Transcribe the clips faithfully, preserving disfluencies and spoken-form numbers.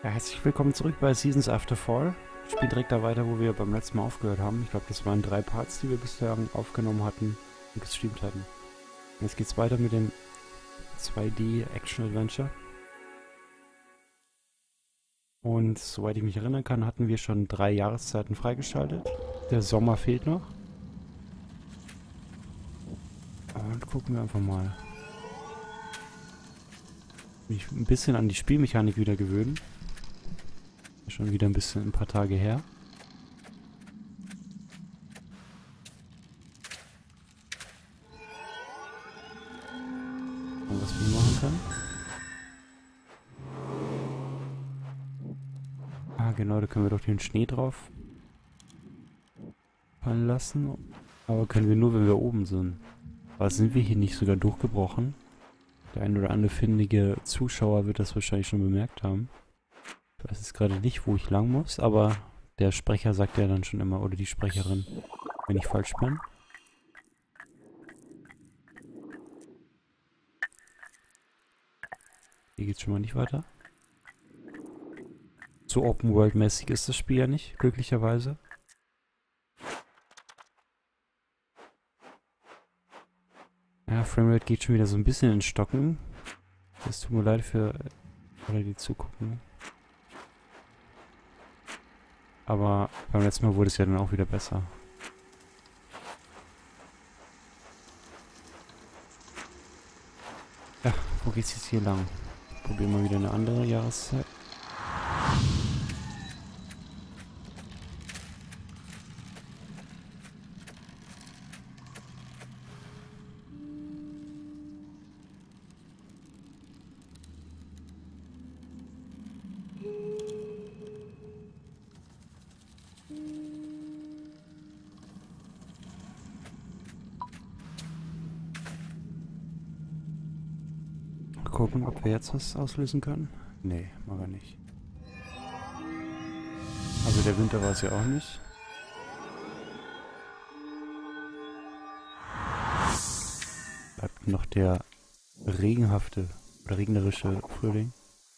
Ja, herzlich willkommen zurück bei Seasons After Fall. Ich spiele direkt da weiter, wo wir beim letzten Mal aufgehört haben. Ich glaube, das waren drei Parts, die wir bisher aufgenommen hatten und gestreamt hatten. Jetzt geht's weiter mit dem zwei D Action Adventure. Und soweit ich mich erinnern kann, hatten wir schon drei Jahreszeiten freigeschaltet. Der Sommer fehlt noch. Und gucken wir einfach mal. Mich ein bisschen an die Spielmechanik wieder gewöhnen. Schon wieder ein bisschen, ein paar Tage her. Und was wir hier machen können. Ah, genau, da können wir doch den Schnee drauf fallen lassen. Aber können wir nur, wenn wir oben sind. Aber sind wir hier nicht sogar durchgebrochen? Der ein oder andere findige Zuschauer wird das wahrscheinlich schon bemerkt haben. Ich weiß jetzt gerade nicht, wo ich lang muss, aber der Sprecher sagt ja dann schon immer, oder die Sprecherin, wenn ich falsch bin. Hier geht's schon mal nicht weiter. So Open-World-mäßig ist das Spiel ja nicht, glücklicherweise. Ja, Framerate geht schon wieder so ein bisschen in Stocken. Es tut mir leid für alle, die zugucken. Aber beim letzten Mal wurde es ja dann auch wieder besser. Ja, wo geht's jetzt hier lang? Probieren wir wieder eine andere Jahreszeit. Gucken, ob wir jetzt was auslösen können. Nee, machen wir nicht. Also der Winter war es ja auch nicht. Bleibt noch der regenhafte oder regnerische Frühling.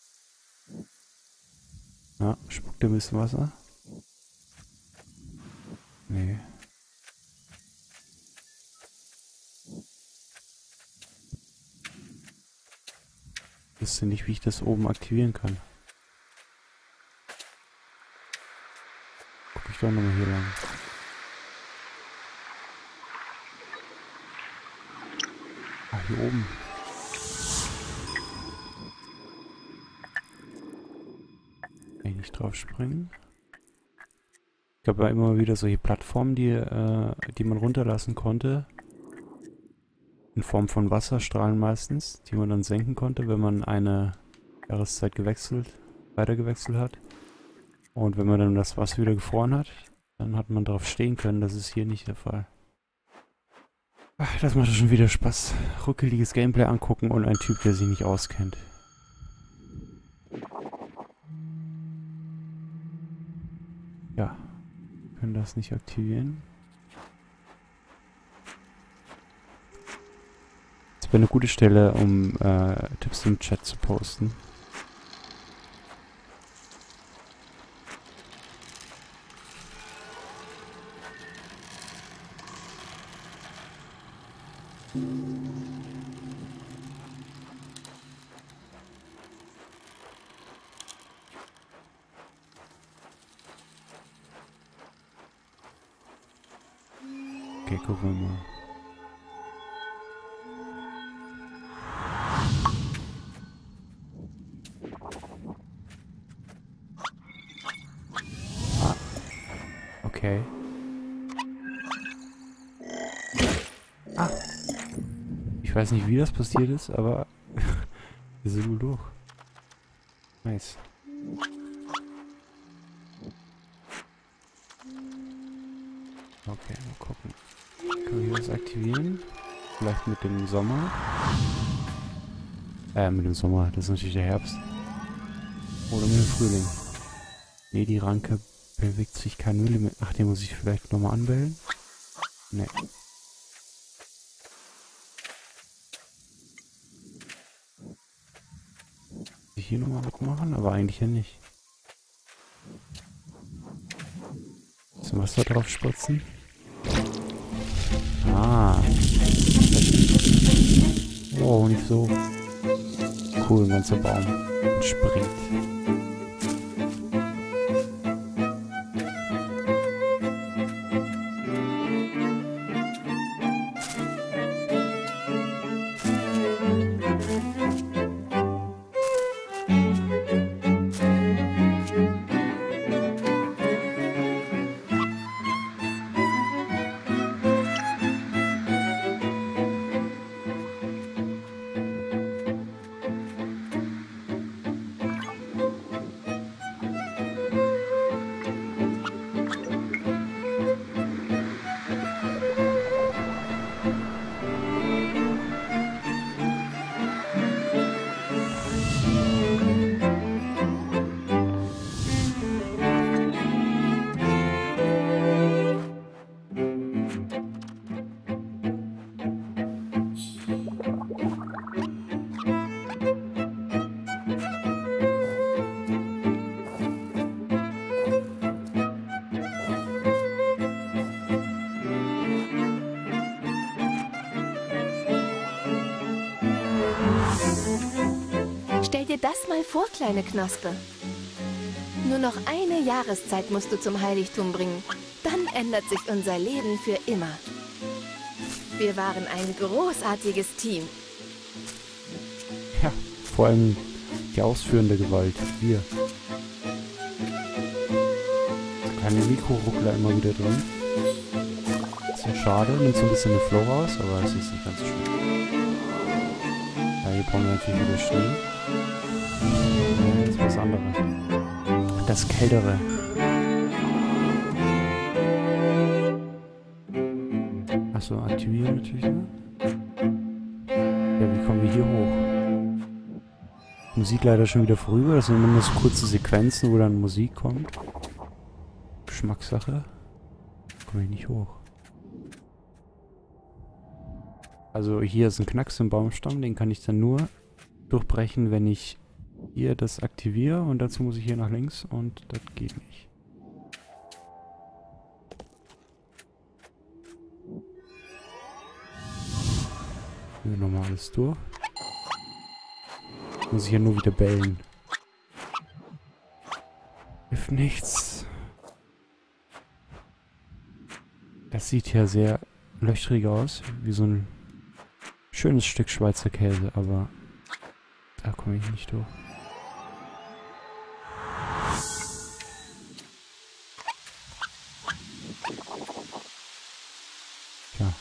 Ja, spuckt ein bisschen Wasser? Nee. Ich wüsste nicht, wie ich das oben aktivieren kann. Guck ich doch nochmal hier lang. Ah, hier oben. Kann ich nicht drauf springen? Es gab ja immer wieder solche Plattformen, die, äh, die man runterlassen konnte. In Form von Wasserstrahlen meistens, die man dann senken konnte, wenn man eine Jahreszeit gewechselt, weiter gewechselt hat. Und wenn man dann das Wasser wieder gefroren hat, dann hat man darauf stehen können. Das ist hier nicht der Fall. Ach, das macht schon wieder Spaß. Ruckeliges Gameplay angucken und ein Typ, der sich nicht auskennt. Ja, wir können das nicht aktivieren. Das wäre eine gute Stelle, um äh, Tipps im Chat zu posten. Okay, gucken wir mal. Ah, okay. Ah. Ich weiß nicht, wie das passiert ist, aber wir sind nur durch. Nice. Okay, mal gucken. Können wir hier was aktivieren? Vielleicht mit dem Sommer? Äh, mit dem Sommer. Das ist natürlich der Herbst. Oder mit dem Frühling. Nee, die Ranke bewegt sich kein Millimeter. Ach, den muss ich vielleicht nochmal anwählen? Nee. hier nochmal was machen, aber eigentlich ja nicht. Bisschen Wasser drauf spritzen. Ah. Oh, nicht so. Cool, ein ganzer Baum. Und springt. Stell dir das mal vor, kleine Knospe. Nur noch eine Jahreszeit musst du zum Heiligtum bringen. Dann ändert sich unser Leben für immer. Wir waren ein großartiges Team. Ja, vor allem die ausführende Gewalt. Wir. Keine Mikroruckler immer wieder drin. Bisschen schade, nimmt so ein bisschen eine Flow raus, aber es ist nicht ganz so schlimm. Ja, hier brauchen wir natürlich wieder Schnee. Ja, jetzt was anderes. Das Kältere. Achso, aktivieren natürlich, ne? Ja, wie kommen wir hier hoch? Musik leider schon wieder vorüber. Das sind immer nur so kurze Sequenzen, wo dann Musik kommt. Geschmackssache. Komme ich nicht hoch. Also hier ist ein Knacks im Baumstamm. Den kann ich dann nur durchbrechen, wenn ich hier das aktiviere. Und dazu muss ich hier nach links. Und das geht nicht. Hier nochmal alles durch. Muss ich ja nur wieder bellen. Hilft nichts. Das sieht ja sehr löchrig aus. Wie so ein schönes Stück Schweizer Käse. Aber da komme ich nicht durch. Tja.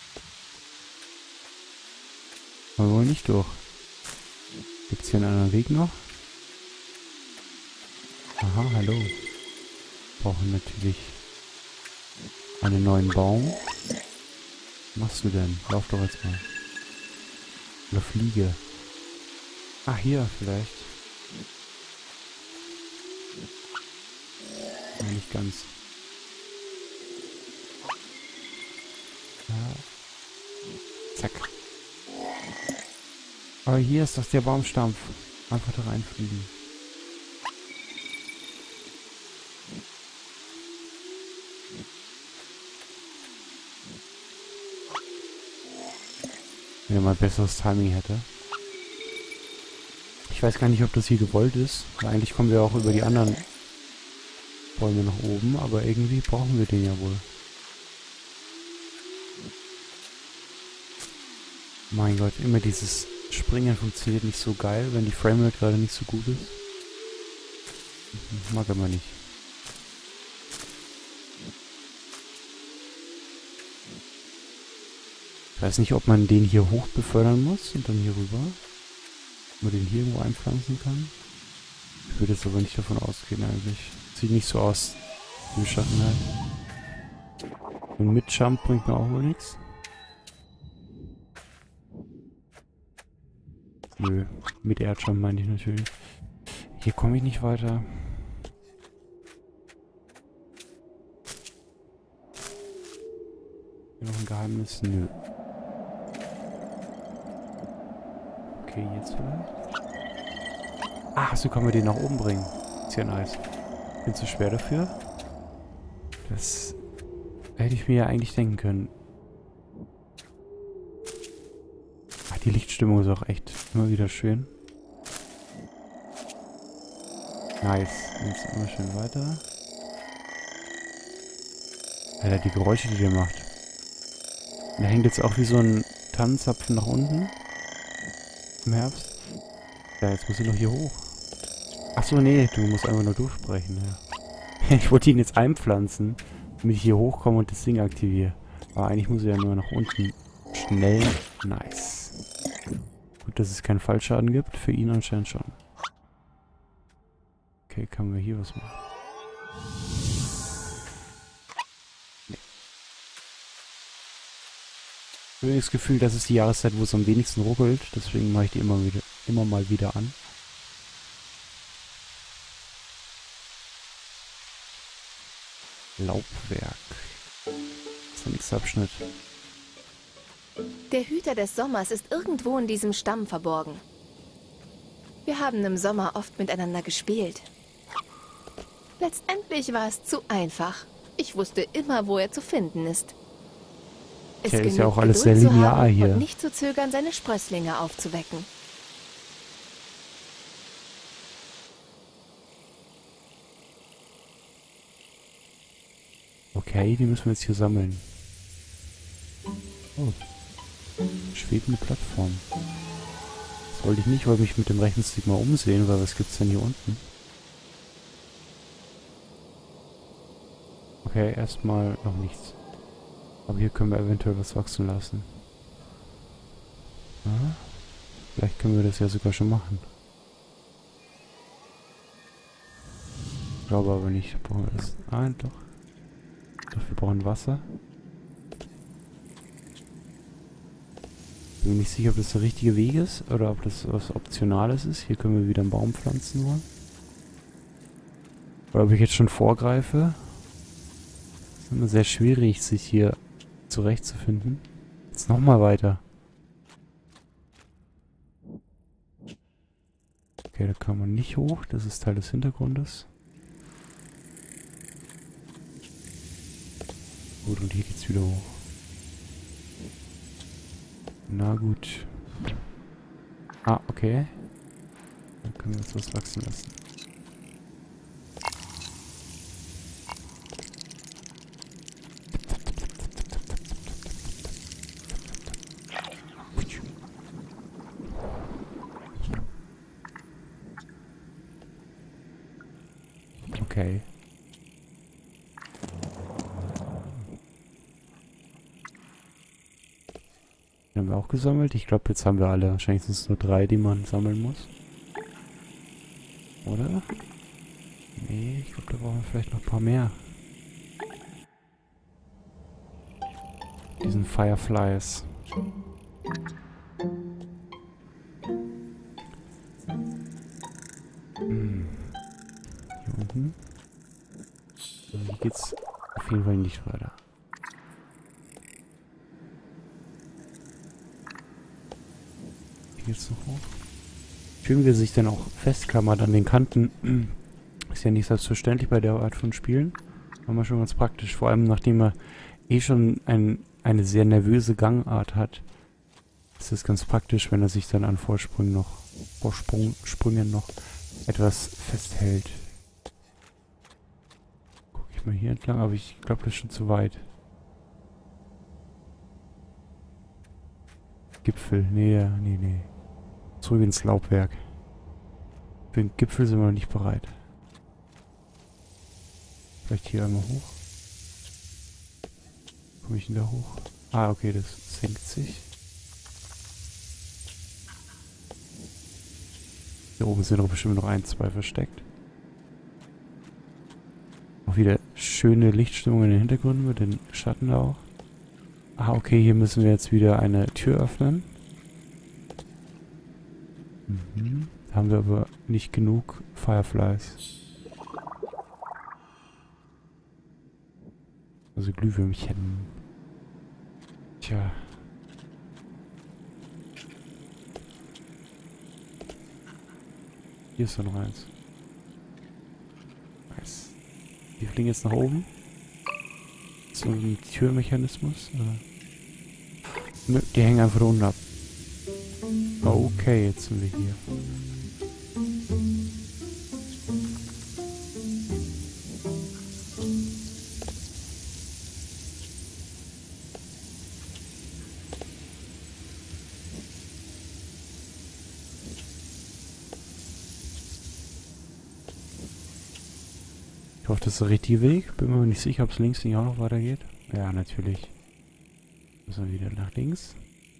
Aber wohl nicht durch. Gibt es hier einen anderen Weg noch? Aha, hallo. Wir brauchen natürlich einen neuen Baum. Was machst du denn? Lauf doch jetzt mal. Oder fliege. Ah, hier vielleicht. Ja, nicht ganz. Ja. Zack. Aber hier ist doch der Baumstampf. Einfach da reinfliegen. Wenn er mal besseres Timing hätte. Ich weiß gar nicht, ob das hier gewollt ist. Weil eigentlich kommen wir auch über die anderen Bäume nach oben. Aber irgendwie brauchen wir den ja wohl. Mein Gott, immer dieses Springen funktioniert nicht so geil, wenn die Framerate gerade nicht so gut ist. Mag aber nicht. Ich weiß nicht, ob man den hier hoch befördern muss und dann hier rüber. Ob man den hier irgendwo einpflanzen kann. Ich würde jetzt aber nicht davon ausgehen eigentlich. Sieht nicht so aus. Im Schatten halt. Und mit Jump bringt mir auch wohl nichts. Nö, mit Erdjump meine ich natürlich. Hier komme ich nicht weiter. Hier noch ein Geheimnis? Nö. Okay, jetzt vielleicht. Ach, so kann man den nach oben bringen. Ist ja nice. Bin zu schwer dafür. Das hätte ich mir ja eigentlich denken können. Ach, die Lichtstimmung ist auch echt immer wieder schön. Nice. Jetzt immer schön weiter. Alter, die Geräusche, die der macht. Der hängt jetzt auch wie so ein Tannenzapfen nach unten. Im Herbst. Ja, jetzt muss ich noch hier hoch. Achso, nee, du musst einfach nur durchsprechen, ja. Ich wollte ihn jetzt einpflanzen, damit ich hier hochkomme und das Ding aktiviere. Aber eigentlich muss ich ja nur nach unten schnell. Nice. Gut, dass es keinen Fallschaden gibt. Für ihn anscheinend schon. Okay, können wir hier was machen? Nee. Ich habe das Gefühl, das ist die Jahreszeit, wo es am wenigsten ruckelt. Deswegen mache ich die immer wieder, immer mal wieder an. Laubwerk. Das ist der nächste Abschnitt. Der Hüter des Sommers ist irgendwo in diesem Stamm verborgen. Wir haben im Sommer oft miteinander gespielt. Letztendlich war es zu einfach. Ich wusste immer, wo er zu finden ist. Es Okay, ist genügt, ja auch alles Geduld sehr zu linear haben hier. und nicht zu zögern, seine Sprösslinge aufzuwecken. Okay, die müssen wir jetzt hier sammeln. Oh. Schwebende Plattform. Das wollte ich nicht, weil mich mit dem rechten Stick mal umsehen, weil was gibt's denn hier unten? Okay, erstmal noch nichts. Aber hier können wir eventuell was wachsen lassen. Aha. Vielleicht können wir das ja sogar schon machen. Ich glaube aber nicht. Brauchen wir das? Nein, doch. Doch, wir brauchen Wasser. Ich bin mir nicht sicher, ob das der richtige Weg ist oder ob das was Optionales ist. Hier können wir wieder einen Baum pflanzen nur. Oder ob ich jetzt schon vorgreife. Es ist immer sehr schwierig, sich hier zurechtzufinden. Jetzt nochmal weiter. Okay, da kann man nicht hoch. Das ist Teil des Hintergrundes. Gut, und hier geht's wieder hoch. Na gut. Ah, okay. Dann können wir jetzt was wachsen lassen. Okay. Die haben wir auch gesammelt. Ich glaube, jetzt haben wir alle. Wahrscheinlich sind es nur drei, die man sammeln muss. Oder? Nee, ich glaube, da brauchen wir vielleicht noch ein paar mehr. Diesen Fireflies. Hm. Hier unten. Also hier geht's auf jeden Fall nicht weiter. Hier geht's noch hoch. Schön, wie er sich dann auch festklammert an den Kanten. Ist ja nicht selbstverständlich bei der Art von Spielen. Aber schon ganz praktisch. Vor allem, nachdem er eh schon ein, eine sehr nervöse Gangart hat. Ist es ganz praktisch, wenn er sich dann an Vorsprüngen noch, Vorsprung, Sprüngen noch etwas festhält. Guck ich mal hier entlang, aber ich glaube, das ist schon zu weit. Gipfel, nee, nee, nee. Zurück ins Laubwerk. Für den Gipfel sind wir noch nicht bereit. Vielleicht hier einmal hoch. Komme ich denn da hoch? Ah, okay, das senkt sich. Hier oben sind doch bestimmt noch ein, zwei versteckt. Auch wieder schöne Lichtstimmung in den Hintergründen mit den Schatten da auch. Ah, okay, hier müssen wir jetzt wieder eine Tür öffnen. Mhm. Da haben wir aber nicht genug Fireflies. Also Glühwürmchen. Tja. Hier ist da noch eins. Nice. Wir fliegen jetzt nach oben. so ein Türmechanismus? Nö, die hängen einfach da unten ab. Okay, jetzt sind wir hier. Ich hoffe, das ist der richtige Weg. Bin mir nicht sicher, ob es links nicht auch noch weitergeht. Ja, natürlich. Müssen wir wieder nach links.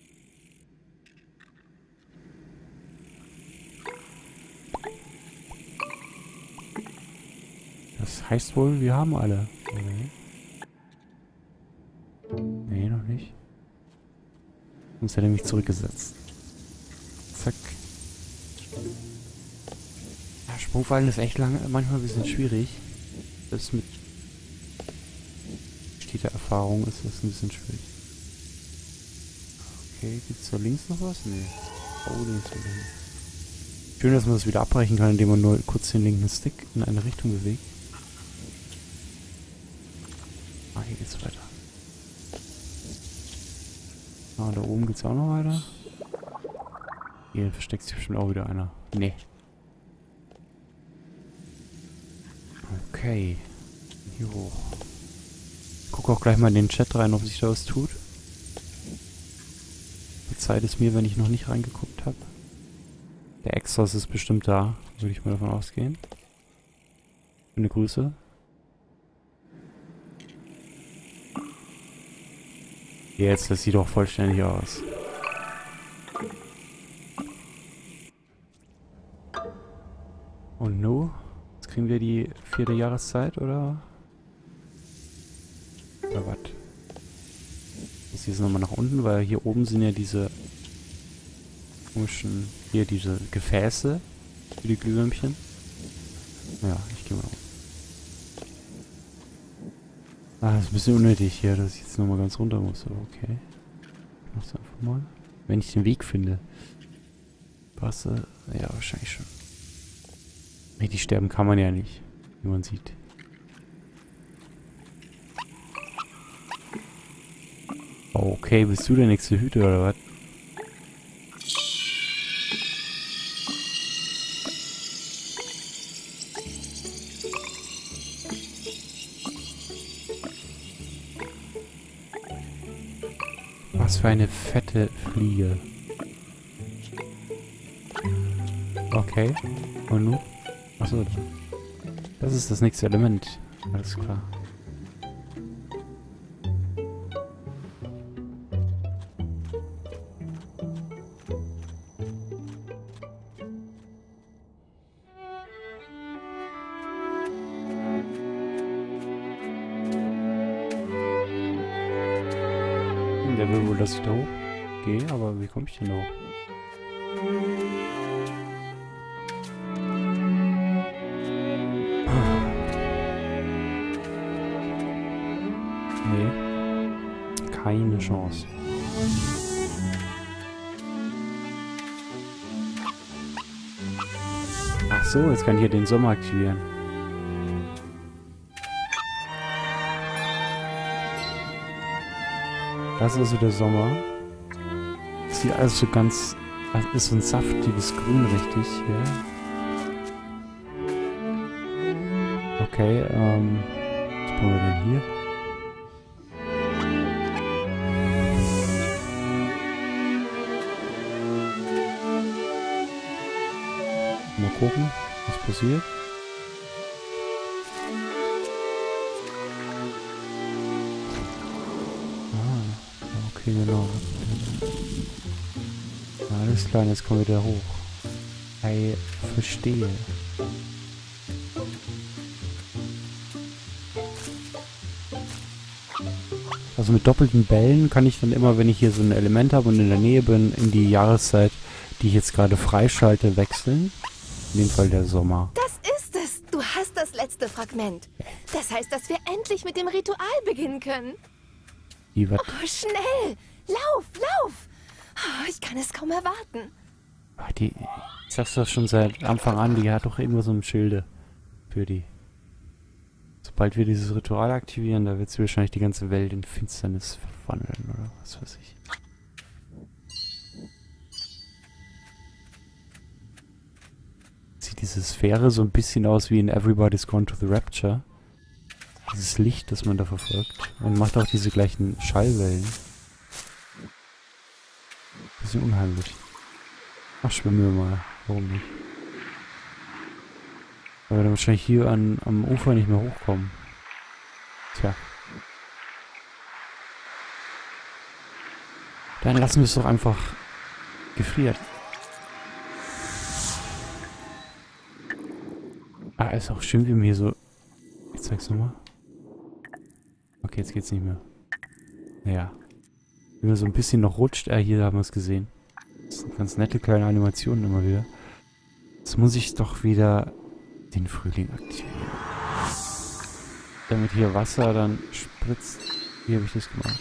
Das heißt wohl, wir haben alle. Nee, nee noch nicht. Sonst hätte er mich zurückgesetzt. Zack. Ja, Sprungfallen ist echt lange, manchmal ein bisschen schwierig. Selbst mit steter Erfahrung ist das ein bisschen schwierig. Okay, gibt's da links noch was? Nee. Oh, links wieder. Schön, dass man das wieder abbrechen kann, indem man nur kurz den linken Stick in eine Richtung bewegt. Ah, hier geht's weiter. Ah, da oben geht's auch noch weiter. Hier versteckt sich bestimmt auch wieder einer. Nee. Okay. Hier hoch. Ich gucke auch gleich mal in den Chat rein, ob sich da was tut. Verzeiht es mir, wenn ich noch nicht reingeguckt habe. Der Exos ist bestimmt da, würde ich mal davon ausgehen. Schöne Grüße. Jetzt, das sieht doch vollständig aus. Und nu? Jetzt kriegen wir die vierte Jahreszeit, oder? Oder was? Jetzt hier nochmal nach unten, weil hier oben sind ja diese komischen, hier diese Gefäße für die Glühwürmchen. Ja, ich gehe mal um. Ah, das ist ein bisschen unnötig hier, dass ich jetzt nochmal ganz runter muss. Aber okay. Ich mach's einfach mal. Wenn ich den Weg finde. Wasser. Ja, wahrscheinlich schon. Richtig sterben kann man ja nicht, wie man sieht. Okay, bist du der nächste Hüter oder was? Was für eine fette Fliege. Okay. Und nun? Achso. Das ist das nächste Element. Alles klar. Der will wohl, dass ich da hochgehe, aber wie komme ich denn da hoch? Nee. Keine Chance. Ach so, jetzt kann ich hier den Sommer aktivieren. Das ist also der Sommer. Das sieht alles so ganz... Das ist so ein saftiges Grün, richtig. Ja. Okay, ähm... was brauchen wir denn hier? Mal gucken, was passiert. Okay, genau. Alles klar, jetzt kommen wir wieder hoch. Ich verstehe. Also mit doppelten Bällen kann ich dann immer, wenn ich hier so ein Element habe und in der Nähe bin, in die Jahreszeit, die ich jetzt gerade freischalte, wechseln. In dem Fall der Sommer. Das ist es! Du hast das letzte Fragment. Das heißt, dass wir endlich mit dem Ritual beginnen können. Wie, was? Oh, schnell! Lauf, lauf! Oh, ich kann es kaum erwarten. Ach, die, ich sag's doch schon seit Anfang an, die hat doch irgendwo so ein Schilde für die. Sobald wir dieses Ritual aktivieren, da wird sie wahrscheinlich die ganze Welt in Finsternis verwandeln, oder was weiß ich. Sieht diese Sphäre so ein bisschen aus wie in Everybody's Gone to the Rapture. Dieses Licht, das man da verfolgt. Und macht auch diese gleichen Schallwellen. Bisschen unheimlich. Ach, schwimmen wir mal. Warum nicht? Weil wir dann wahrscheinlich hier an, am Ufer nicht mehr hochkommen. Tja. Dann lassen wir es doch einfach gefriert. Ah, ist auch schön, wie mir hier so... Ich zeig's nochmal. Okay, jetzt geht's nicht mehr. Naja. Wie man so ein bisschen noch rutscht. Ah, hier haben wir es gesehen. Das sind ganz nette kleine Animationen immer wieder. Jetzt muss ich doch wieder den Frühling aktivieren. Damit hier Wasser dann spritzt. Wie habe ich das gemacht?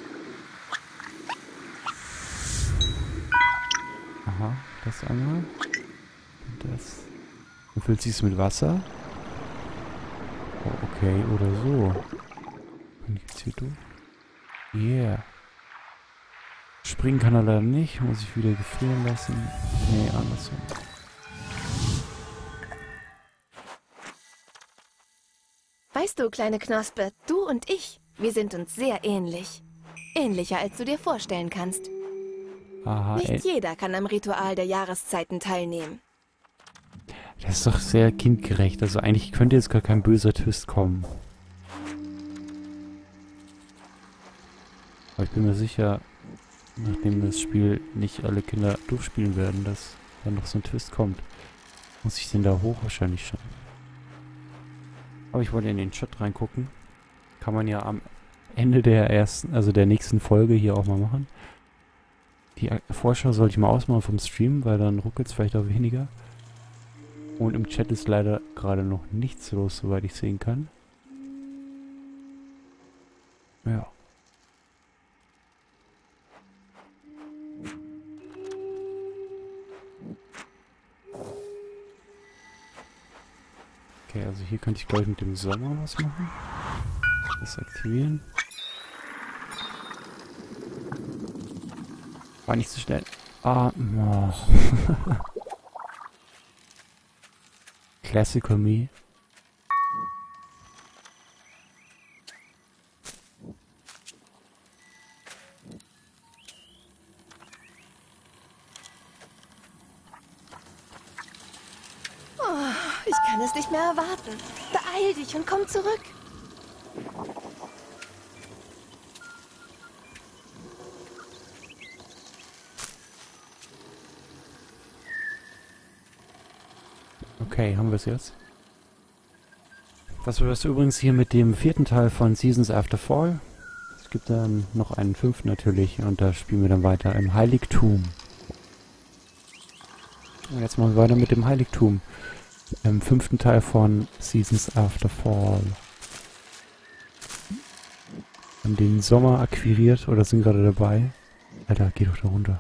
Aha, das einmal. Und das. Dann füllt sie es mit Wasser. Oh, okay, oder so. Und jetzt hier durch. Yeah. Springen kann er leider nicht. Muss ich wieder gefrieren lassen. Nee, andersrum. Weißt du, kleine Knospe, du und ich, wir sind uns sehr ähnlich. Ähnlicher, als du dir vorstellen kannst. Aha, Nicht ey. jeder kann am Ritual der Jahreszeiten teilnehmen. Das ist doch sehr kindgerecht. Also eigentlich könnte jetzt gar kein böser Twist kommen. Aber ich bin mir sicher, nachdem das Spiel nicht alle Kinder durchspielen werden, dass dann noch so ein Twist kommt. Muss ich den da hoch wahrscheinlich schon. Aber ich wollte in den Chat reingucken. Kann man ja am Ende der ersten, also der nächsten Folge hier auch mal machen. Die Vorschau sollte ich mal ausmachen vom Stream, weil dann ruckelt es vielleicht auch weniger. Und im Chat ist leider gerade noch nichts los, soweit ich sehen kann. Ja. Okay, also hier könnte ich glaube ich mit dem Sommer was machen. Das aktivieren. War nicht so schnell. Ah, oh. Classical me. Oh, ich kann es nicht mehr erwarten. Beeil dich und komm zurück. Okay, haben wir es jetzt. Das wirst du übrigens hier mit dem vierten Teil von Seasons After Fall. Es gibt dann noch einen fünften natürlich und da spielen wir dann weiter im Heiligtum. Und jetzt machen wir weiter mit dem Heiligtum. Im fünften Teil von Seasons After Fall. Haben den Sommer akquiriert oder sind gerade dabei. Alter, geh doch da runter.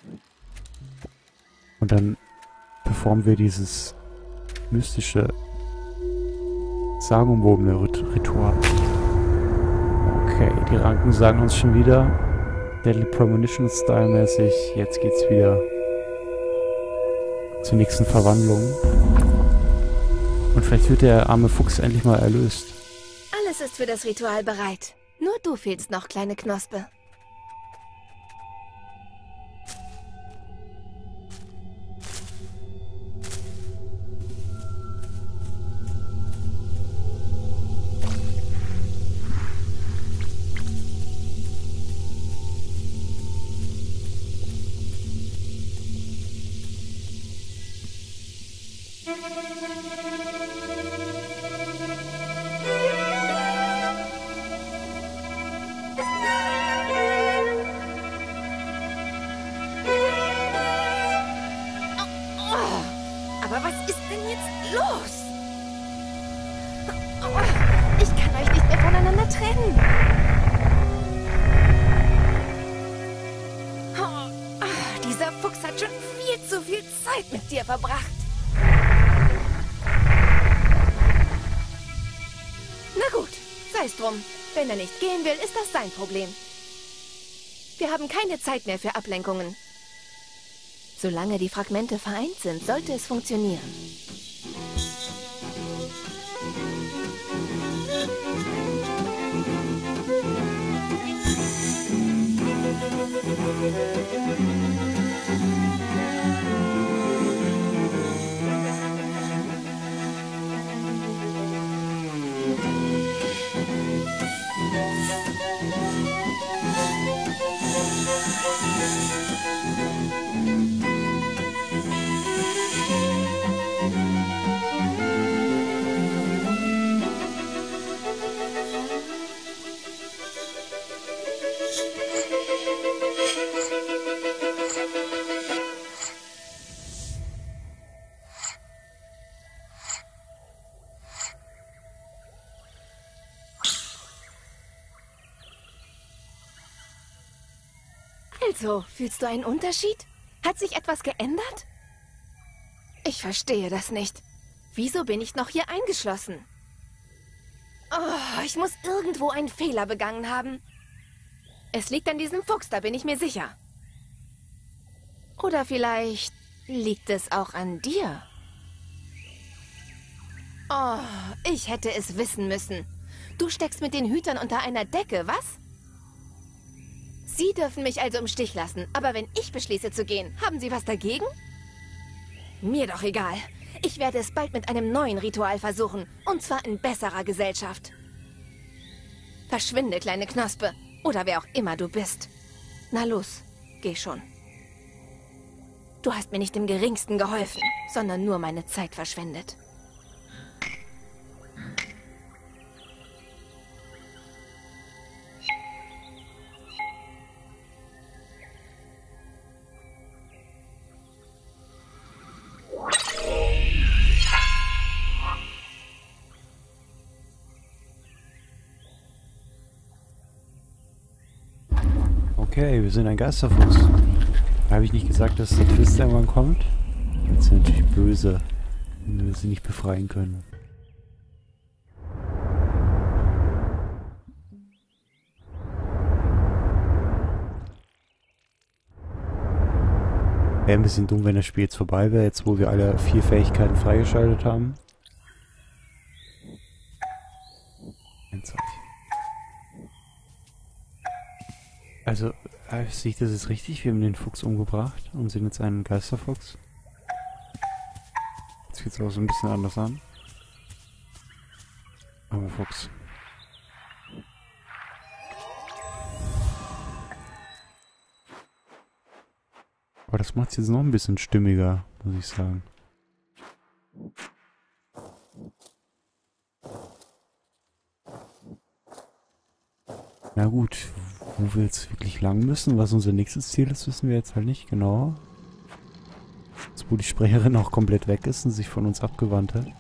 Und dann performen wir dieses mystische, sagenumwobene Ritual. Okay, die Ranken sagen uns schon wieder, Deadly Premonition Style-mäßig, jetzt geht's wieder zur nächsten Verwandlung. Und vielleicht wird der arme Fuchs endlich mal erlöst. Alles ist für das Ritual bereit. Nur du fehlst noch, kleine Knospe. Aber was ist denn jetzt los? Ich kann euch nicht mehr voneinander trennen. Dieser Fuchs hat schon viel zu viel Zeit mit dir verbracht. sei's drum. Wenn er nicht gehen will, ist das sein Problem. Wir haben keine Zeit mehr für Ablenkungen. Solange die Fragmente vereint sind, sollte es funktionieren. Also, fühlst du einen Unterschied? Hat sich etwas geändert? Ich verstehe das nicht. Wieso bin ich noch hier eingeschlossen? Oh, ich muss irgendwo einen Fehler begangen haben. Es liegt an diesem Fuchs, da bin ich mir sicher. Oder vielleicht liegt es auch an dir. Oh, ich hätte es wissen müssen. Du steckst mit den Hütern unter einer Decke, was? Sie dürfen mich also im Stich lassen, aber wenn ich beschließe zu gehen, haben Sie was dagegen? Mir doch egal. Ich werde es bald mit einem neuen Ritual versuchen, und zwar in besserer Gesellschaft. Verschwinde, kleine Knospe, oder wer auch immer du bist. Na los, geh schon. Du hast mir nicht im geringsten geholfen, sondern nur meine Zeit verschwendet. Okay, wir sind ein Geisterfuchs. Habe ich nicht gesagt, dass der Twist irgendwann kommt? Jetzt sind natürlich böse, wenn wir sie nicht befreien können. Wäre ein bisschen dumm, wenn das Spiel jetzt vorbei wäre, jetzt wo wir alle vier Fähigkeiten freigeschaltet haben. Also, äh, sehe ich das jetzt richtig? Wir haben den Fuchs umgebracht und sind jetzt einen Geisterfuchs. Jetzt geht es auch so ein bisschen anders an. Aber Fuchs. Aber das macht es jetzt noch ein bisschen stimmiger, muss ich sagen. Na gut, wo wir jetzt wirklich lang müssen, was unser nächstes Ziel ist, wissen wir jetzt halt nicht genau. Jetzt, wo die Sprecherin auch komplett weg ist und sich von uns abgewandt hat.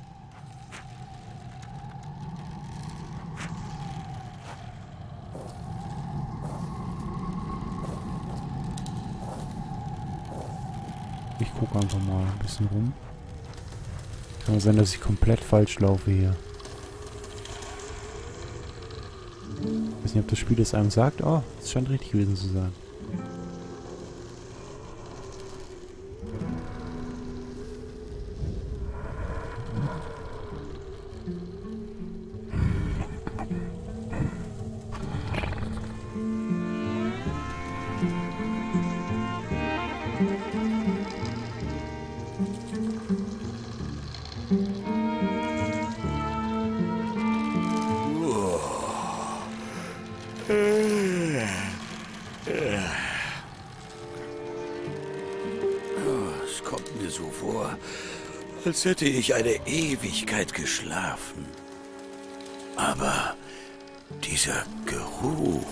Ich gucke einfach mal ein bisschen rum. Kann sein, dass ich komplett falsch laufe hier. Ich weiß nicht, ob das Spiel das einem sagt. Oh, es scheint richtig gewesen zu sein. Es kommt mir so vor, als hätte ich eine Ewigkeit geschlafen. Aber dieser Geruch...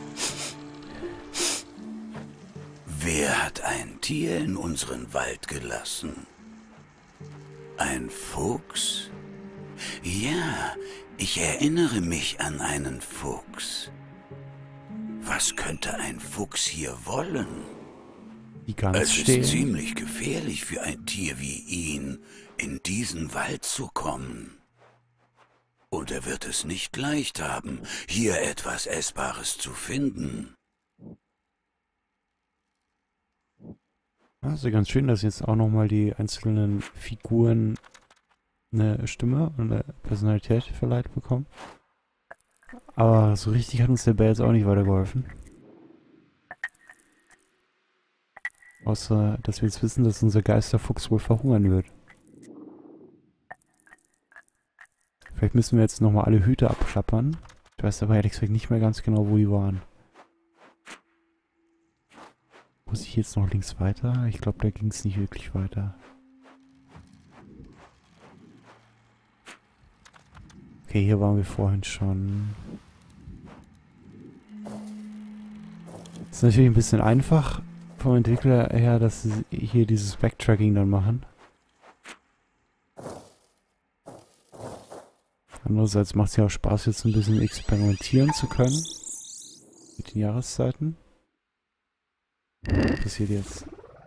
Wer hat ein Tier in unseren Wald gelassen? Ein Fuchs? Ja, ich erinnere mich an einen Fuchs. Was könnte ein Fuchs hier wollen? Die Gans es stehen. ist ziemlich gefährlich für ein Tier wie ihn, in diesen Wald zu kommen. Und er wird es nicht leicht haben, hier etwas Essbares zu finden. Ja, ist ja ganz schön, dass jetzt auch nochmal die einzelnen Figuren eine Stimme und eine Personalität verleiht bekommen. Aber so richtig hat uns der Bär jetzt auch nicht weitergeholfen. Außer, dass wir jetzt wissen, dass unser Geisterfuchs wohl verhungern wird. Vielleicht müssen wir jetzt nochmal alle Hüte abklappern. Ich weiß aber ehrlich gesagt nicht mehr ganz genau, wo die waren. Muss ich jetzt noch links weiter? Ich glaube, da ging es nicht wirklich weiter. Okay, hier waren wir vorhin schon. Ist natürlich ein bisschen einfach vom Entwickler her, dass sie hier dieses Backtracking dann machen. Andererseits macht es ja auch Spaß, jetzt ein bisschen experimentieren zu können. Mit den Jahreszeiten. Was passiert jetzt?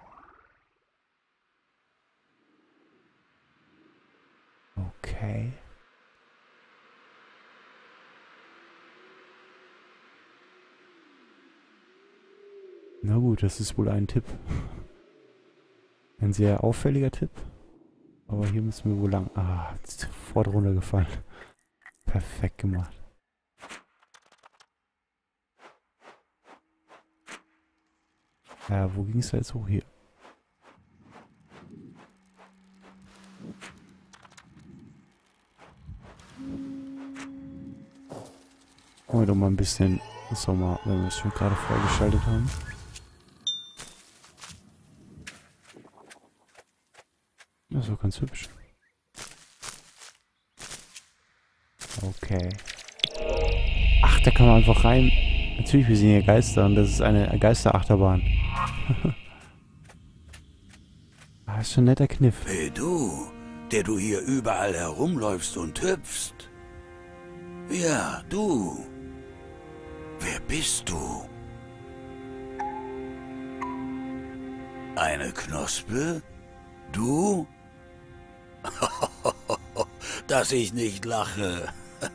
Okay. Na gut, das ist wohl ein Tipp. Ein sehr auffälliger Tipp. Aber hier müssen wir wohl lang... Ah, sofort runtergefallen. Perfekt gemacht. Ja, wo ging es da jetzt hoch? Hier. Wollen wir doch mal ein bisschen Sommer, wenn wir es schon gerade freigeschaltet haben. Das war ganz hübsch. Okay. Ach, da kann man einfach rein. Natürlich, wir sehen hier Geister und das ist eine Geisterachterbahn. Ah, ist schon ein netter Kniff. Hey du, der du hier überall herumläufst und hüpfst. Ja, du. Wer bist du? Eine Knospe? Du? Dass ich nicht lache.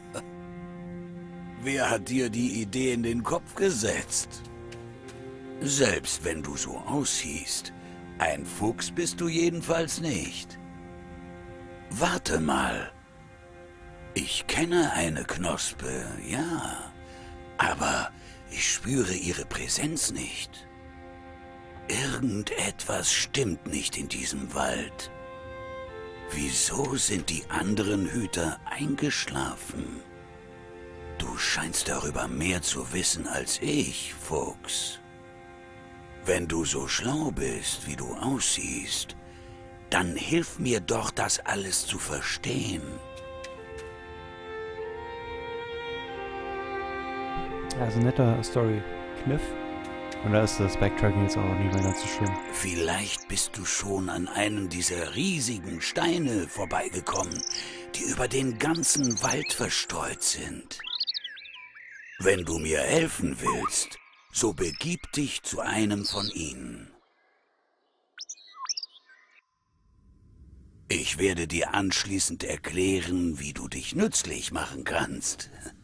Wer hat dir die Idee in den Kopf gesetzt? Selbst wenn du so aussiehst, ein Fuchs bist du jedenfalls nicht. Warte mal. Ich kenne eine Knospe, ja. Aber ich spüre ihre Präsenz nicht. Irgendetwas stimmt nicht in diesem Wald. Wieso sind die anderen Hüter eingeschlafen? Du scheinst darüber mehr zu wissen als ich, Fuchs. Wenn du so schlau bist, wie du aussiehst, dann hilf mir doch, das alles zu verstehen. Also netter Story-Kniff. Und da ist das Backtracking jetzt auch nicht mehr ganz so schlimm. Vielleicht bist du schon an einem dieser riesigen Steine vorbeigekommen, die über den ganzen Wald verstreut sind. Wenn du mir helfen willst, so begib dich zu einem von ihnen. Ich werde dir anschließend erklären, wie du dich nützlich machen kannst.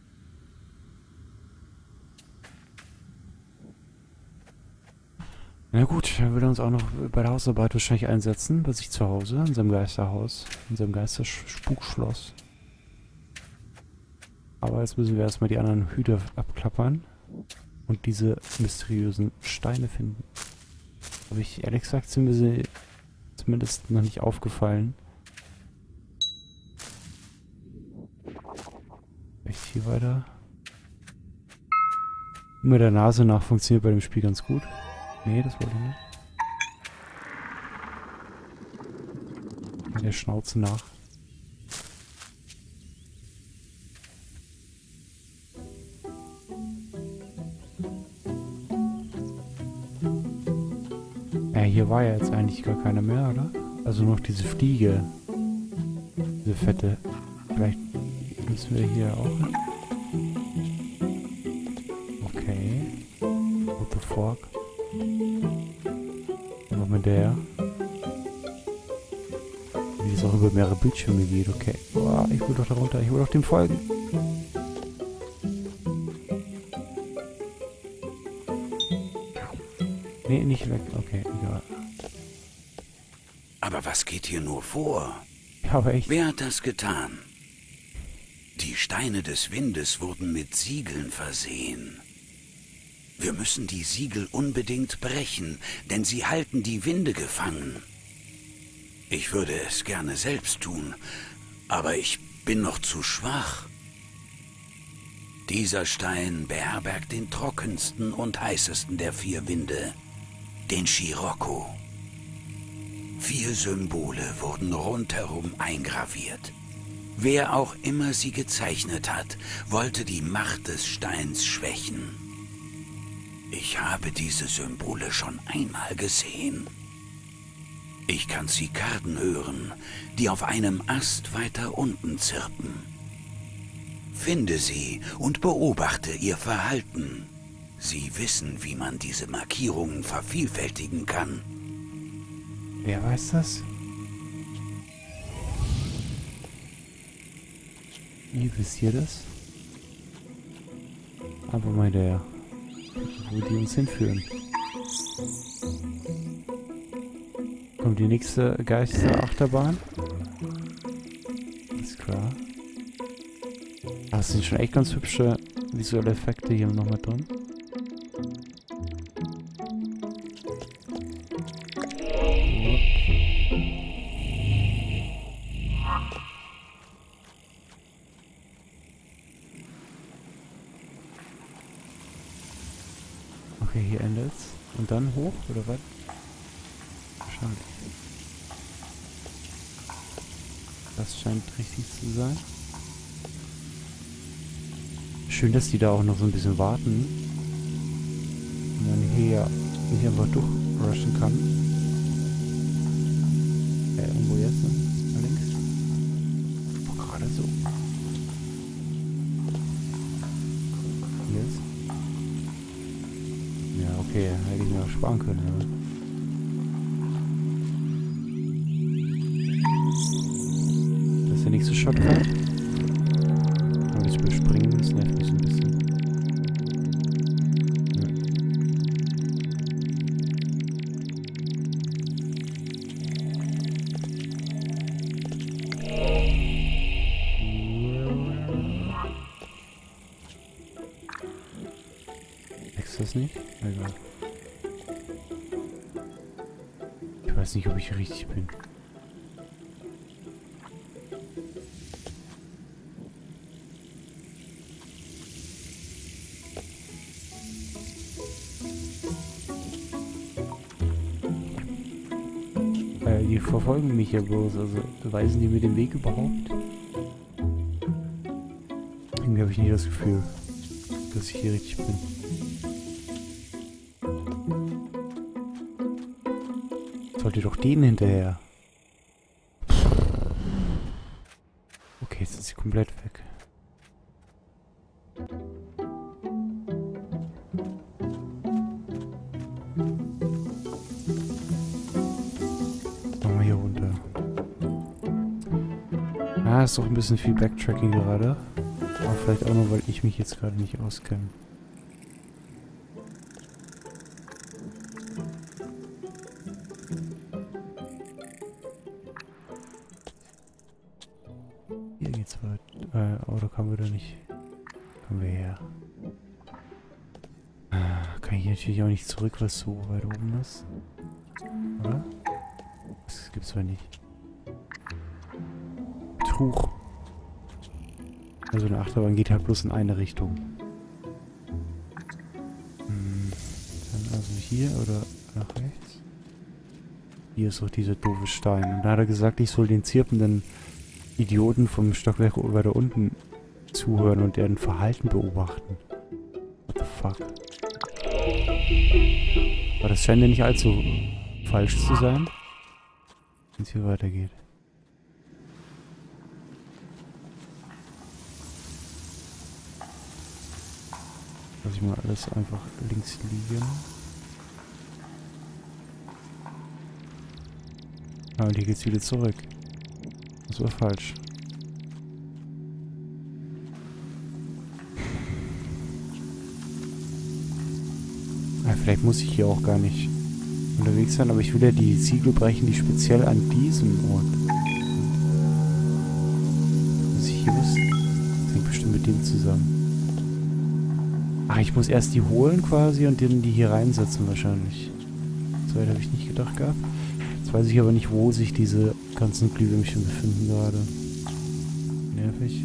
Na gut, dann will er uns auch noch bei der Hausarbeit wahrscheinlich einsetzen, bei sich zu Hause, in seinem Geisterhaus, in seinem Geisterspukschloss. Aber jetzt müssen wir erstmal die anderen Hüter abklappern und diese mysteriösen Steine finden. Aber ich, ehrlich gesagt, sind mir sie zumindest noch nicht aufgefallen. Echt hier weiter? Mit der Nase nach funktioniert bei dem Spiel ganz gut. Nee, das wollte ich nicht. Mit der Schnauze nach. Ja, hier war ja jetzt eigentlich gar keiner mehr, oder? Also noch diese Fliege. Diese fette. Vielleicht müssen wir hier auch hin. Okay. What the fuck? Was mit der? Wie es auch über mehrere Bildschirme geht, okay. Boah, ich will doch da runter, ich will doch dem folgen. Nee, nicht weg, okay, egal. Aber was geht hier nur vor? Ja, aber echt. Wer hat das getan? Die Steine des Windes wurden mit Siegeln versehen. Wir müssen die Siegel unbedingt brechen, denn sie halten die Winde gefangen. Ich würde es gerne selbst tun, aber ich bin noch zu schwach. Dieser Stein beherbergt den trockensten und heißesten der vier Winde, den Scirocco. Vier Symbole wurden rundherum eingraviert. Wer auch immer sie gezeichnet hat, wollte die Macht des Steins schwächen. Ich habe diese Symbole schon einmal gesehen. Ich kann Zikaden hören, die auf einem Ast weiter unten zirpen. Finde sie und beobachte ihr Verhalten. Sie wissen, wie man diese Markierungen vervielfältigen kann. Wer weiß das? Ihr wisst ihr das? Aber mal der, wo die uns hinführen. Kommt die nächste Geister-Achterbahn? Ist klar. Ah, es sind schon echt ganz hübsche visuelle Effekte hier noch mit drin. Okay, hier endet's. Und dann hoch, oder was? Wahrscheinlich. Das scheint richtig zu sein. Schön, dass die da auch noch so ein bisschen warten. Und man hier ja nicht einfach durchrushen kann. Äh, irgendwo jetzt? Nach links? Oh, gerade so. Jetzt? Ja, okay, hätte ich mir auch sparen können, aber. Das ist der nächste Shotgun. Aber das Überspringen, das nervt mich so ein bisschen. Wächst das nicht? Egal. Ich weiß nicht, ob ich richtig bin. Äh, die verfolgen mich ja bloß, also weisen die mir den Weg überhaupt? Irgendwie habe ich nicht das Gefühl, dass ich hier richtig bin. Sollte doch denen hinterher. Okay, jetzt ist sie komplett weg. Machen wir hier runter. Ah, ist doch ein bisschen viel Backtracking gerade. Aber vielleicht auch nur, weil ich mich jetzt gerade nicht auskenne. Hier geht's weiter. Äh, Auto kann wieder nicht. Kommen wir her. Ah, kann ich hier natürlich auch nicht zurück, was so weit oben ist. Oder? Das gibt's zwar nicht. Tuch. Also eine Achterbahn geht halt bloß in eine Richtung. Hm, dann also hier oder nach rechts? Hier ist doch dieser doofe Stein. Und da hat er gesagt, ich soll den zirpenden Idioten vom Stockwerk weiter unten zuhören und deren Verhalten beobachten. What the fuck? Aber das scheint ja nicht allzu falsch zu sein, wenn es hier weitergeht. Lass ich mal alles einfach links liegen. Ah, und hier geht's wieder zurück. Das war falsch. Ja, vielleicht muss ich hier auch gar nicht unterwegs sein, aber ich will ja die Ziegel brechen, die speziell an diesem Ort. Muss ich hier was? Das hängt bestimmt mit dem zusammen. Ach, ich muss erst die holen quasi und dann die hier reinsetzen wahrscheinlich. So weit habe ich nicht gedacht gehabt. Jetzt weiß ich aber nicht, wo sich diese ganzen Glühwürmchen befinden gerade. Nervig.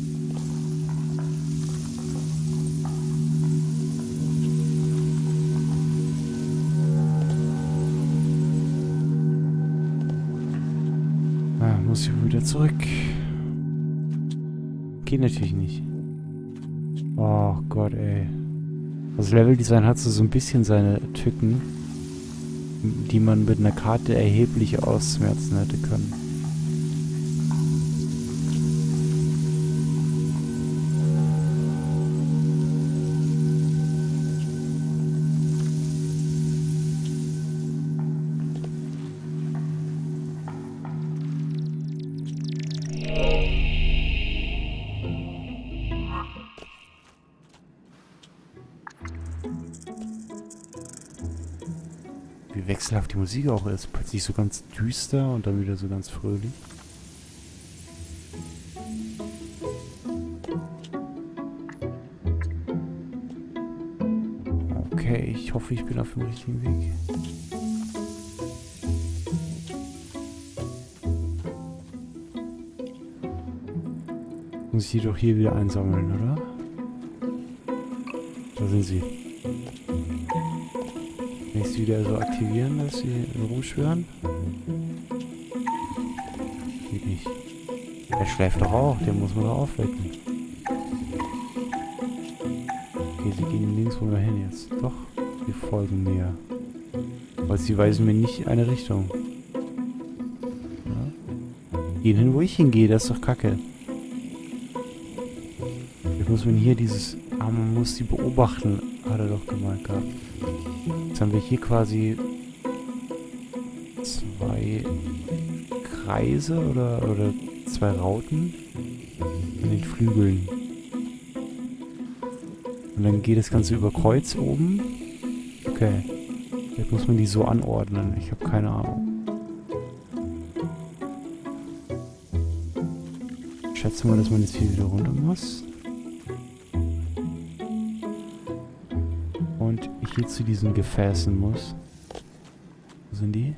Ah, muss ich wieder zurück. Geht natürlich nicht. Oh Gott, ey. Das Leveldesign hat so ein bisschen seine Tücken, die man mit einer Karte erheblich ausmerzen hätte können. Wie wechselhaft die Musik auch ist. Plötzlich so ganz düster und dann wieder so ganz fröhlich. Okay, ich hoffe, ich bin auf dem richtigen Weg. Muss ich die doch hier wieder einsammeln, oder? Da sind sie. Kann ich sie wieder so aktivieren, dass sie rumschwören? Geht nicht. Der schläft doch auch, den muss man doch aufwecken. Okay, sie gehen nirgendwo mehr hin jetzt. Doch, sie folgen mir. Aber sie weisen mir nicht eine Richtung. Ja? Gehen hin, wo ich hingehe, das ist doch kacke. Jetzt muss man hier dieses... Ah, man muss sie beobachten, hat er doch gemeint gehabt. Jetzt haben wir hier quasi zwei Kreise oder, oder zwei Rauten in den Flügeln. Und dann geht das Ganze über Kreuz oben. Okay. Jetzt muss man die so anordnen. Ich habe keine Ahnung. Ich schätze mal, dass man jetzt hier wieder runter muss. Und ich hier zu diesen Gefäßen muss. Wo sind die?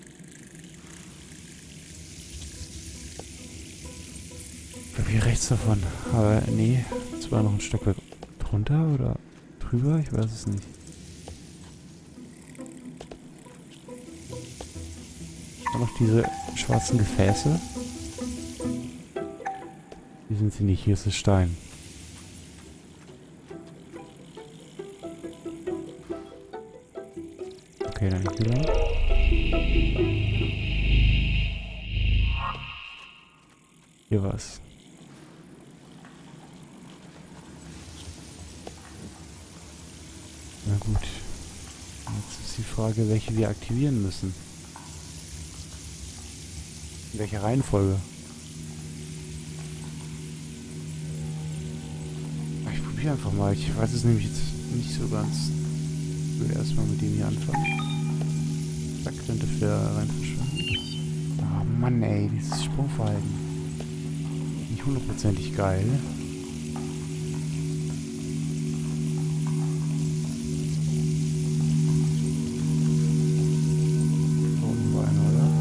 Ich glaube hier rechts davon. Aber nee, es war noch ein Stück weit drunter oder drüber? Ich weiß es nicht. Und noch diese schwarzen Gefäße. Hier sind sie nicht, hier ist es Stein. Okay, dann hier lang. Hier war's. Na gut. Jetzt ist die Frage, welche wir aktivieren müssen. In welcher Reihenfolge? Ich probiere einfach mal. Ich weiß es nämlich jetzt nicht so ganz. Ich würde erstmal mit dem hier anfangen. Da könnte für rein verschwinden. Oh Mann, ey, dieses Sprungverhalten. Nicht hundertprozentig geil. Da unten war einer, oder?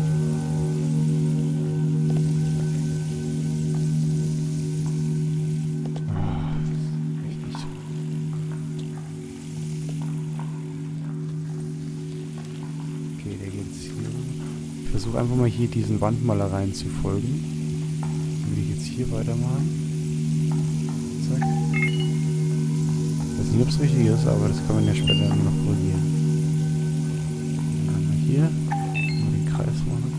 Ah, echt nicht so. Okay, der geht jetzt hier. Ich versuche einfach mal hier diesen Wandmalereien zu folgen. Dann will ich jetzt hier weitermachen. Zack. Ich weiß nicht, ob es richtig ist, aber das kann man ja später dann noch korrigieren. Dann mal hier. Mal den Kreis machen.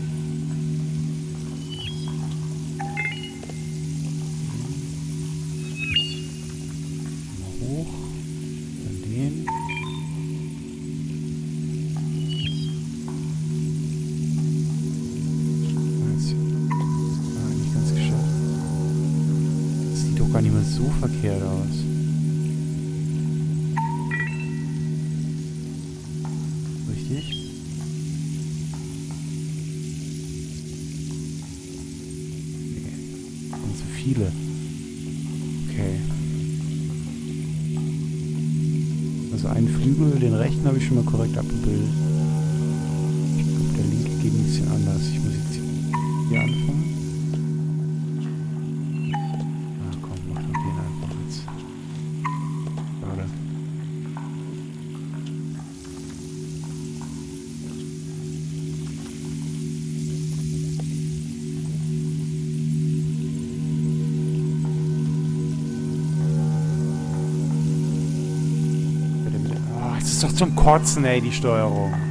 Mal hoch. Dann den. Jetzt. Ah, nicht ganz geschafft. verkehrt aus. Richtig? Nee. Und zu viele. Okay. Also einen Flügel, den rechten habe ich schon mal korrekt abgebildet. Ich glaube, der linke geht ein bisschen anders. Ich muss jetzt hier anfangen. Ah, komm, mach doch den einfach jetzt. Schade. Das ist doch zum Kotzen, ey, die Steuerung.